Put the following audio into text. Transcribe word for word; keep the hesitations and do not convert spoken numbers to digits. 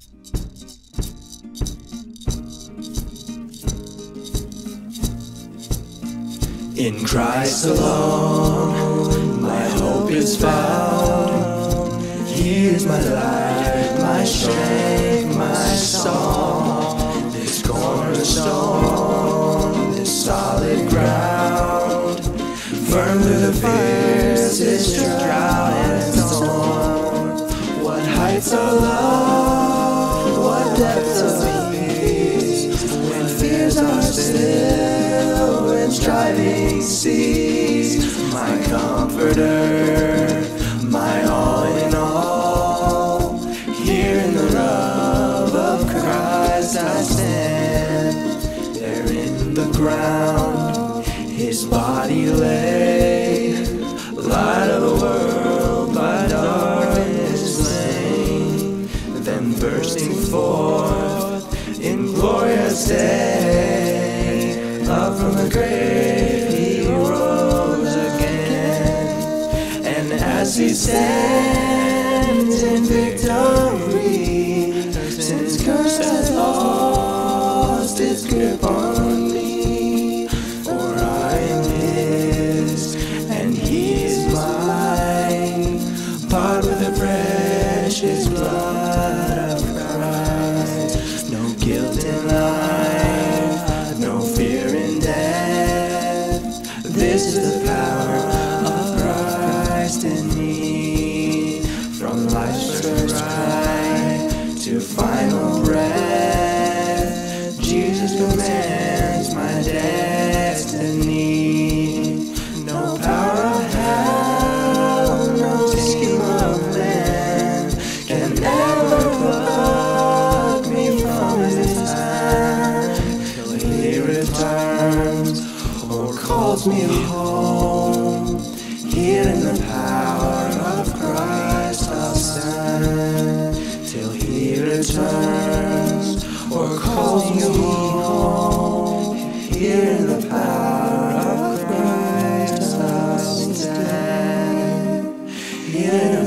In Christ alone, my hope is found. He is my light, my strength, my song. This cornerstone, this solid ground, firm through the fiercest drought and storm. What heights of love, what depths of peace, when fears are still, when striving cease. My comforter, my all in all, here in the love of Christ I stand. There in the ground his body lay, light of the world by darkness slain, then bursting forth in glorious day, up from the grave he rose again. And as he stands in victory, since curse has lost its grip on me, for I am his and he is mine, bought with the precious blood of Christ. No guilt in life, no fear in death. This is the power of Christ in me. From life's first cry to final breath, Jesus commands my destiny. No power of hell, no scheme of man can ever pluck me from his hand, till he returns or calls me home. Here in the power of Christ I'll stand, till he returns or calls me home. Here in the power of Christ I'll stand. Here in the